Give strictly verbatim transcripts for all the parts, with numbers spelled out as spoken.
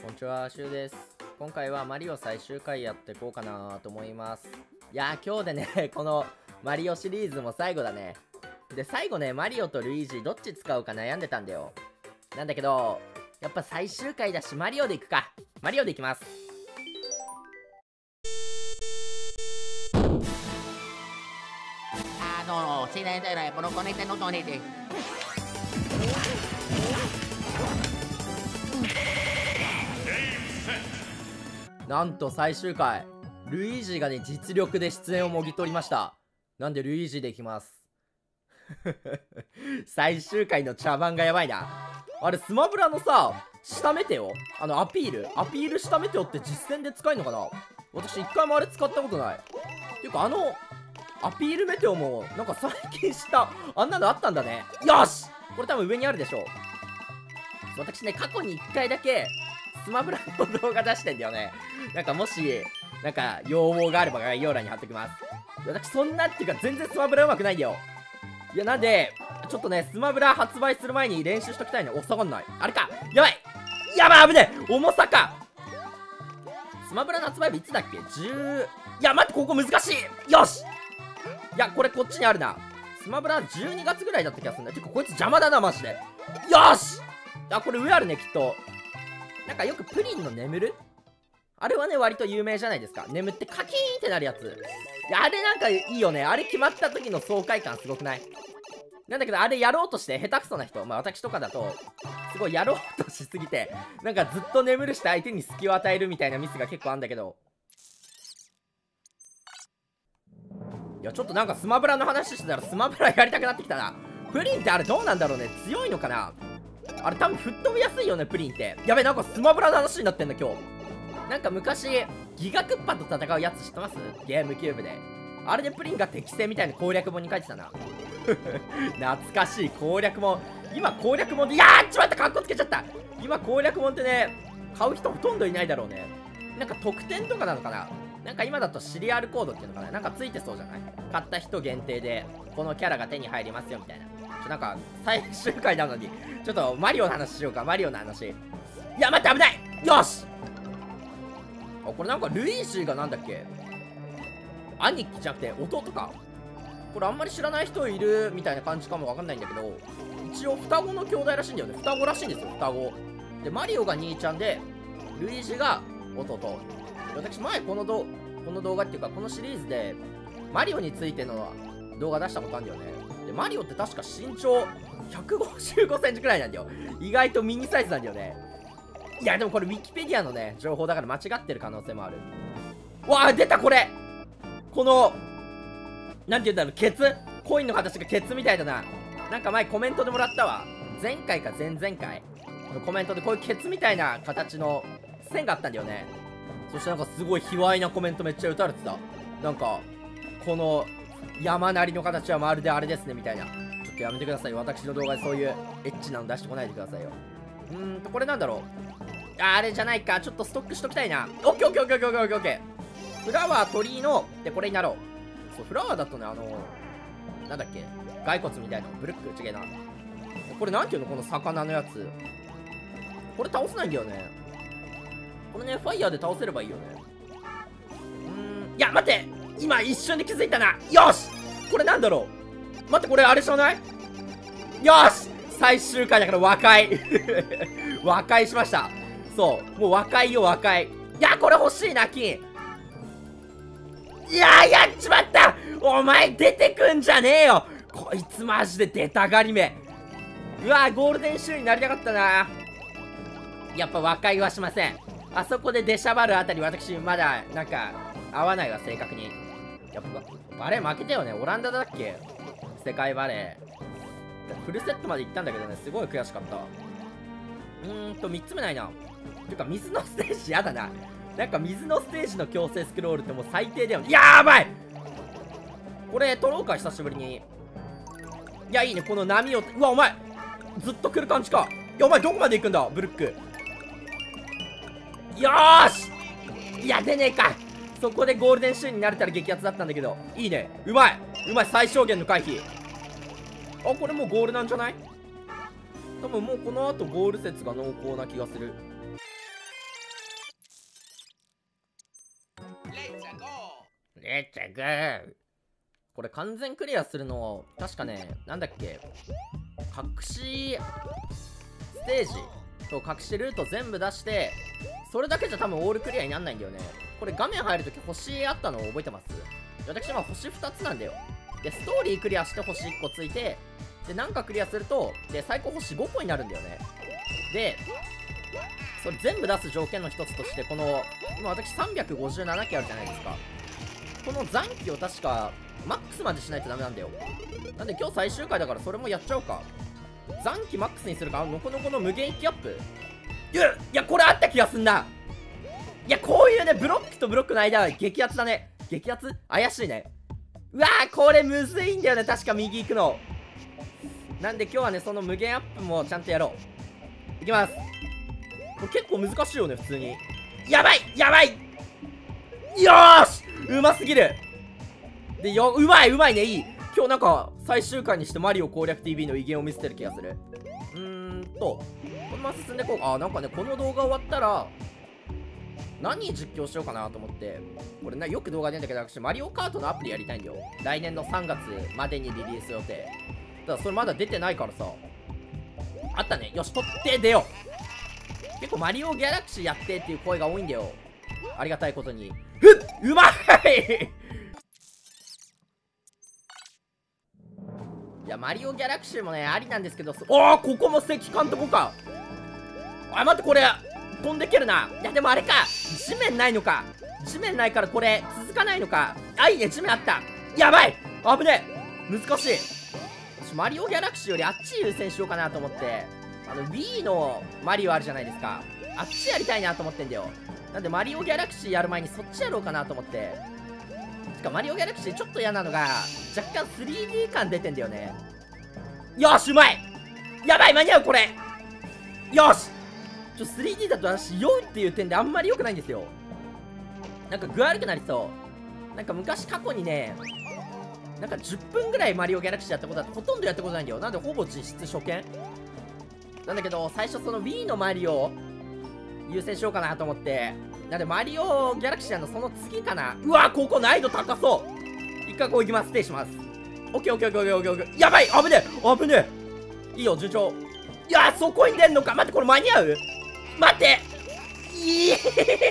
こんにちは、シュウです。今回はマリオ最終回やっていこうかなと思います。いやー、今日でね、このマリオシリーズも最後だね。で、最後ね、マリオとルイージどっち使うか悩んでたんだよ。なんだけど、やっぱ最終回だし、マリオでいくか。マリオでいきます。 あの、si de teléfono con este no con este. なんと最終回、ルイージがね、実力で出演をもぎ取りました。なんでルイージでいきます。最終回の茶番がやばいな。あれ、スマブラのさ、下メテオあの、アピールアピール下メテオって実戦で使えるのかな。私一回もあれ使ったことない。ていうか、あの、アピールメテオも、なんか最近知った、あんなのあったんだね。よしこれ多分上にあるでしょう。私ね、過去にいっかいだけ、スマブラの動画出してんだよね。なんかもし、なんか要望があれば概要欄に貼っときます。私そんなっていうか全然スマブラ上手くないんだよ。いや、なんで、ちょっとね、スマブラ発売する前に練習しときたいの。お、下がんない。あれか。やばいやばい、危ねえ重さか。スマブラの発売日いつだっけ ?じゅう、いや、待って、ここ難しい。よしいや、これこっちにあるな。スマブラじゅうにがつぐらいだった気がするんだ。てか、こいつ邪魔だな、マジで。よしあ、これ上あるね、きっと。なんかよくプリンの眠るあれはね、割と有名じゃないですか。眠ってカキーンってなるやつ。いや、あれなんかいいよね。あれ決まった時の爽快感すごくない？なんだけど、あれやろうとして下手くそな人、まあ私とかだと、すごいやろうとしすぎて、なんかずっと眠るして相手に隙を与えるみたいなミスが結構あんだけど。いや、ちょっとなんかスマブラの話してたらスマブラやりたくなってきたな。プリンってあれどうなんだろうね。強いのかな？あれ多分吹っ飛びやすいよね、プリンって。やべ、なんかスマブラの話になってんだ、今日。なんか昔、ギガクッパと戦うやつ知ってます？ゲームキューブで。あれでプリンが適正みたいな攻略本に書いてたな。懐かしい攻略本。今攻略本で、いやーちまった、カッコつけちゃった。今攻略本ってね、買う人ほとんどいないだろうね。なんか特典とかなのかな。なんか今だとシリアルコードっていうのかな。なんかついてそうじゃない？買った人限定で、このキャラが手に入りますよみたいな。ちょ、なんか、最終回なのに、ちょっとマリオの話しようか、マリオの話。いや、待って、危ない！よし！あ、これなんかルイージがなんだっけ？兄貴じゃなくて弟か。これあんまり知らない人いるみたいな感じかもわかんないんだけど、一応双子の兄弟らしいんだよね。双子らしいんですよ、双子。で、マリオが兄ちゃんで、ルイージが弟。私前この動この動画っていうかこのシリーズでマリオについての動画出したことあるんだよね。でマリオって確か身長ひゃくごじゅうごセンチくらいなんだよ。意外とミニサイズなんだよね。いやでもこれウィキペディアのね情報だから間違ってる可能性もある。わあ出たこれこのなんて言うんだろう、ケツコインの形がケツみたいだな。なんか前コメントでもらったわ。前回か前々回のコメントでこういうケツみたいな形の線があったんだよね。そしてなんかすごい卑猥なコメントめっちゃ打たれてた。なんかこの山なりの形はまるであれですねみたいな。ちょっとやめてください。私の動画でそういうエッチなの出してこないでくださいよ。うーんとこれなんだろう。あ、あれじゃないか。ちょっとストックしときたいな。オッケーオッケーオッケーオッケーオッケーオッケー。フラワー鳥居のでこれになろう。そう、フラワーだとね、あのなんだっけ、骸骨みたいなブルック違えな。これなんていうのこの魚のやつ。これ倒せないんだよね。これね、ファイヤーで倒せればいいよね。うーん、いや、待って今一瞬で気づいたな。よしこれなんだろう。待って、これあれじゃない？よし最終回だから和解和解しました。そう、もう和解よ、和解。いや、これ欲しいな、金。いや、やっちまった。お前出てくんじゃねえよ。こいつマジで出たがりめ。うわ、ゴールデンシューになりたかったな。やっぱ和解はしません。あそこで出しゃばるあたり、私まだなんか合わないわ、正確に。やっぱバレー負けたよね。オランダだっけ、世界バレー。フルセットまで行ったんだけどね、すごい悔しかった。うーんとみっつめないな。ていうか水のステージやだな。なんか水のステージの強制スクロールってもう最低だよね。やばいこれ取ろうか、久しぶりに。いや、いいね、この波を。うわ、お前ずっと来る感じか。いや、お前どこまで行くんだ、ブルック。よーしいや、出ねえか。そこでゴールデンシューになれたら激アツだったんだけど。いいね、うまいうまい、最小限の回避。あ、これもうゴールなんじゃない？多分もうこの後ゴール説が濃厚な気がする。 レッツゴー。これ完全クリアするの、確かね、なんだっけ、隠しステージと隠しルート全部出して、それだけじゃ多分オールクリアになんないんだよね。これ画面入るとき星あったのを覚えてます？私今星ふたつなんだよ。で、ストーリークリアして星いっこついて、で、なんかクリアすると、で、最高星ごこになるんだよね。で、それ全部出す条件の一つとして、この、今私さんびゃくごじゅうななきあるじゃないですか。この残機を確か、マックスまでしないとダメなんだよ。なんで今日最終回だからそれもやっちゃおうか。残機マックスにするか、あのノコノコの無限一アップ。いや、いや、これあった気がすんな。いや、こういうね、ブロックとブロックの間は激アツだね。激アツ怪しいね。うわー、これむずいんだよね、確か右行くの。なんで今日はね、その無限アップもちゃんとやろう。いきます。これ結構難しいよね、普通に。やばいやばいよーし、うますぎる。で、よ、うまいうまいね、いい。今日なんか、最終回にしてマリオ攻略 ティーブイ の威厳を見せてる気がする。うーんと、このまま進んでいこうか。あ、なんかね、この動画終わったら、何実況しようかなと思って。これね、よく動画出るんだけど、私、マリオカートのアプリやりたいんだよ。来年のさんがつまでにリリース予定。だからそれまだ出てないからさ。あったね。よし、取って出よう。結構マリオギャラクシーやってっていう声が多いんだよ。ありがたいことに。ふっ、うまいいや、マリオギャラクシーもね、ありなんですけど、おー、ここも石棺とこか。あ、待って、これ、飛んでけるな。いや、でもあれか。地面ないのか。地面ないからこれ、続かないのか。あ、いいね、地面あった。やばい危ねえ難しい。マリオギャラクシーよりあっち優先しようかなと思って、あの Wii のマリオあるじゃないですか。あっちやりたいなと思ってんだよ。なんでマリオギャラクシーやる前にそっちやろうかなと思って。しかもマリオギャラクシーちょっと嫌なのが若干 スリーディー 感出てんだよね。よし、うまい。やばい、間に合うこれ。よし、ちょ スリーディー だと私酔うっていう点であんまり良くないんですよ。なんか具悪くなりそう。なんか昔過去にね、なんかじゅっぷんぐらいマリオギャラクシーやったことあって、ほとんどやったことないんだよ。なんでほぼ実質初見なんだけど、最初その Wii のマリオを優先しようかなと思って。なんでマリオギャラクシーのその次かな。うわ、ここ難易度高そう。一回こう行きます。ステイします。オッケーオッケーオッケーオッケーオッケー。やばい、危ねえ危ねえ。いいよ、順調。いやー、そこに出んのか。待って、これ間に合う。待っていい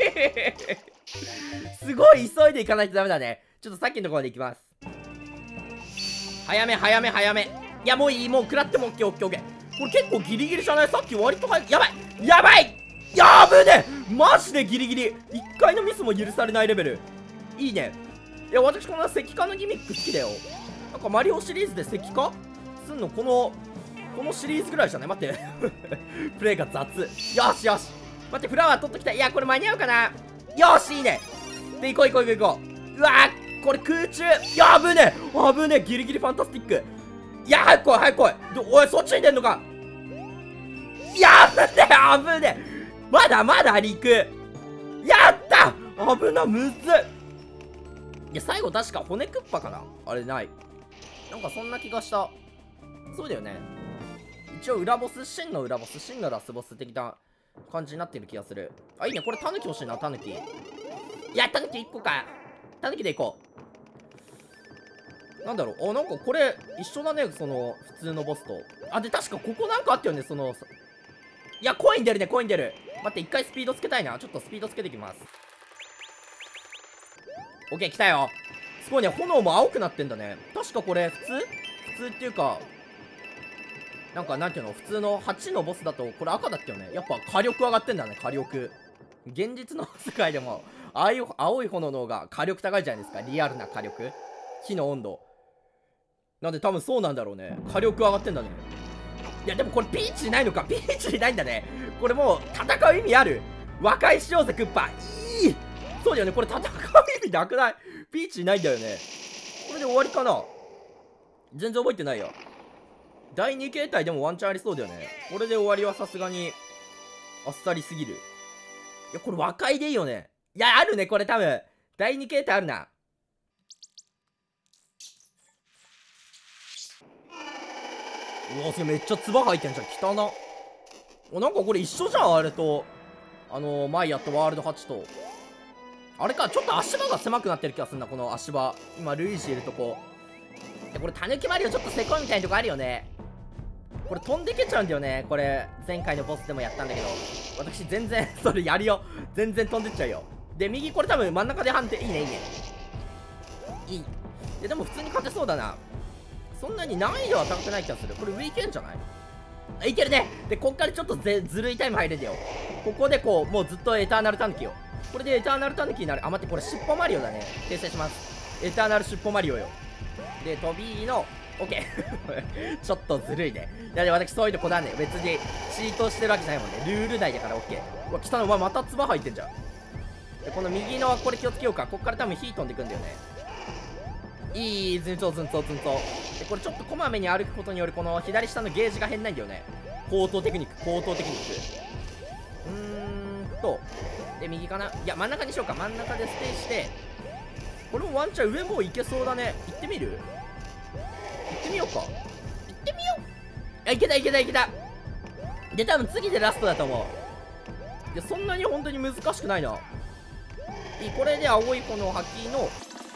すごい急いでいかないとダメだね。ちょっとさっきのところで行きます。早め早め早め。いや、もういい、もう食らってもオッケーオッケーオッケー。これ結構ギリギリじゃない？さっき割と早い。やばいやばいやぶねえマジでギリギリ。一回のミスも許されないレベル。いいね。いや、私この石化のギミック好きだよ。なんかマリオシリーズで石化すんのこのこのシリーズぐらいじゃない？待ってプレイが雑。よしよし、待って、フラワー取っときたい。いや、これ間に合うかな。よし、いいね。で、行こう行こう行こう行こう。うわー、これ空中。やぶねえ危ねえ。ギリギリファンタスティック。いや、早く来い早く来い。おい、そっちに出んのか。やぶねえ危ねえ。まだまだ陸。やった危な、むずっ。いや、最後確か骨クッパかなあれない。なんかそんな気がした。そうだよね。一応裏ボス、真の裏ボス、真のラスボス的な感じになってる気がする。あ、いいね。これタヌキ欲しいな、タヌキ。いや、タヌキいっこか。タヌキでいこう。なんだろう。あ、なんかこれ一緒だね、その普通のボスと。あ、で、確かここなんかあったよね、その。いや、コイン出るね、コイン出る。待って、一回スピードつけたいな。ちょっとスピードつけてきます。オッケー、来たよ。すごいね、炎も青くなってんだね。確かこれ普通普通っていうか、なんかなんていうの、普通のはちのボスだとこれ赤だったよね。やっぱ火力上がってんだね、火力。現実の世界でもああいう青い炎の方が火力高いじゃないですか。リアルな火力、火の温度なんで多分そうなんだろうね。火力上がってんだね。いや、でもこれピーチないのか。ピーチないんだね。これもう戦う意味ある。和解しようぜクッパ。いい、そうだよね。これ戦う意味なくない？ピーチないんだよね。これで終わりかな。全然覚えてないよ。だいに形態でもワンチャンありそうだよね。これで終わりはさすがにあっさりすぎる。いや、これ和解でいいよね。いや、あるね、これ多分だいに形態あるな。うわ、それめっちゃ唾入ってんじゃん。汚な。お、なんかこれ一緒じゃん、あれと。あのー、前やったワールドはちと。 あれか、ちょっと足場が狭くなってる気がするな、この足場。今、ルイージいるとこ。で、これ、タヌキマリオちょっとせこいみたいなとこあるよね。これ、飛んでけちゃうんだよね。これ、前回のボスでもやったんだけど。私、全然、それやるよ。全然飛んでっちゃうよ。で、右、これ多分真ん中で判定。いいね、いいね。いい。で、でも普通に勝てそうだな。そんなに難易度は高くない気がする。これ、上いけるんじゃない？あ、いけるね。で、こっからちょっとぜずるいタイム入れんだよ。ここでこう、もうずっとエターナルタヌキよ。これでエターナルタヌキになる。あ、待って、これ尻尾マリオだね。訂正します。エターナル尻尾マリオよ。で、飛びの、オッケー。ちょっとずるいね。いや、で、私そういうのこだわんね。別に、チートしてるわけじゃないもんね。ルール内だからオッケー。うわ、来たの、お前また唾入ってんじゃん。で、この右のこれ気をつけようか。こっから多分火飛んでくんだよね。いい、ずんちょずんちょずんちょ。で、これちょっとこまめに歩くことによるこの左下のゲージが変ないんだよね。高等テクニック、高等テクニック。うーんと。で、右かな。いや、真ん中にしようか。真ん中でステイして。これもワンチャン上もういけそうだね。行ってみる？行ってみようか。行ってみよう。あ、いけたいけたいけた。で、多分次でラストだと思う。いや、そんなに本当に難しくないな。いい、これで青い炎吐きの。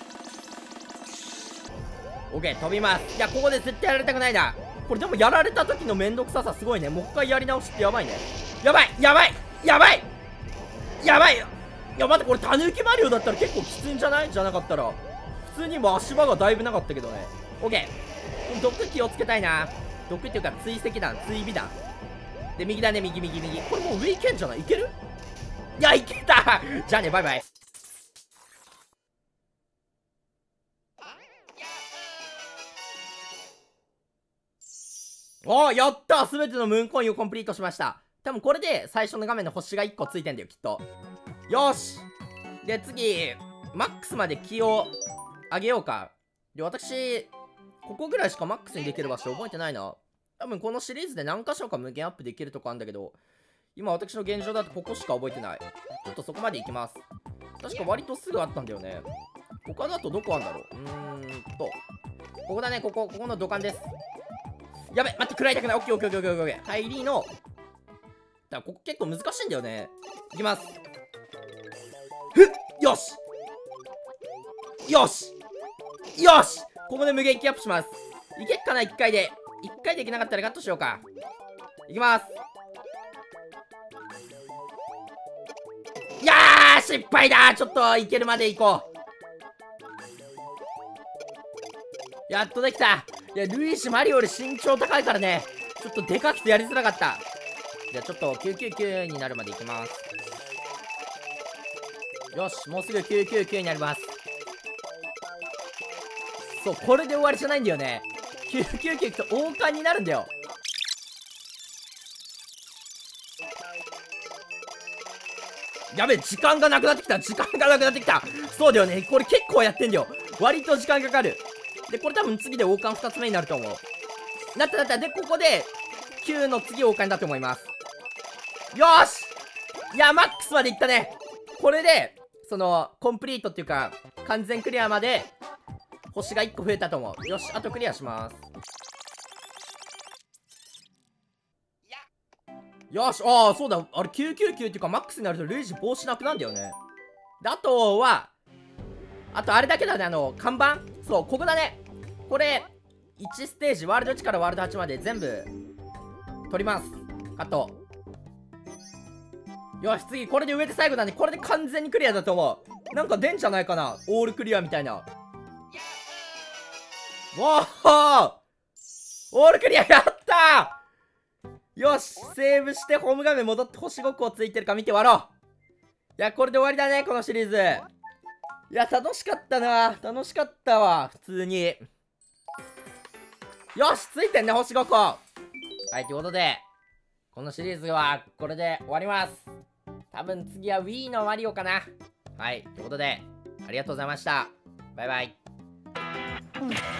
オッケー、飛びます。いや、ここで絶対やられたくないな。これでもやられた時のめんどくささすごいね。もう一回やり直しってやばいね。やばいやばいやばいやばい。いや、待って、これタヌキマリオだったら結構きついんじゃない？じゃなかったら普通にも足場がだいぶなかったけどね。オッケー、毒気をつけたいな。毒っていうか追跡弾、追尾弾で、右だね、右右右。これもう上行けんじゃない？いける？いや、いけたじゃあね、バイバイ。おー、やったー、すべてのムーンコインをコンプリートしました。多分これで最初の画面の星がいっこついてんだよ、きっと。よし。で、次、マックスまで気を上げようか。で、私、ここぐらいしかマックスにできる場所覚えてないな。多分このシリーズで何箇所か無限アップできるとこあるんだけど、今私の現状だとここしか覚えてない。ちょっとそこまで行きます。確か割とすぐあったんだよね。他だとどこあるんだろう。うーんと。ここだね、ここ、ここの土管です。やべ、待って、食らいたくない。オッケーオッケーオッケーオッケー。入りの、だからここ結構難しいんだよね。いきます。ふっ、よしよしよし、ここで無限キーアップします。いけっかな、いっかいで。いっかいできなかったらカットしようか。いきます。いやー、失敗だー。ちょっといけるまで行こう。やっとできた。いや、ルイージマリオより身長高いからね、ちょっとでかくてやりづらかった。じゃあちょっときゅうきゅうきゅうになるまでいきます。よし、もうすぐきゅうきゅうきゅうになります。そう、これで終わりじゃないんだよね。きゅうきゅうきゅういくと王冠になるんだよ。やべえ、時間がなくなってきた。時間がなくなってきた。そうだよね、これ結構やってんだよ。割と時間かかる。で、これ多分次で王冠ふたつめになると思う。なったなった。で、ここできゅうの次王冠だと思います。よーし。いや、マックスまでいったね。これでそのコンプリートっていうか完全クリアまで星がいっこ増えたと思う。よし、あとクリアします。よし、ああ、そうだ。あれきゅうきゅうきゅうっていうかマックスになるとルイージ帽子なくなんだよね。で、あとはあとあれだけだね、あの看板。そう、ここだね。これいちステージ、ワールドいちからワールドはちまで全部取ります。カット。よし、次これで上で最後だね。これで完全にクリアだと思う。なんか出んじゃないかな、オールクリアみたいな。わー、オールクリア、やったー。よし、セーブしてホーム画面戻って星ごこついてるか見て終わろう。いや、これで終わりだね、このシリーズ。いや、楽しかったな。楽しかったわ、普通に。よし、ついてんね、星ごこ。はい、ということでこのシリーズはこれで終わります。多分次は Wii のマリオかな。はい、ということでありがとうございました。バイバイ。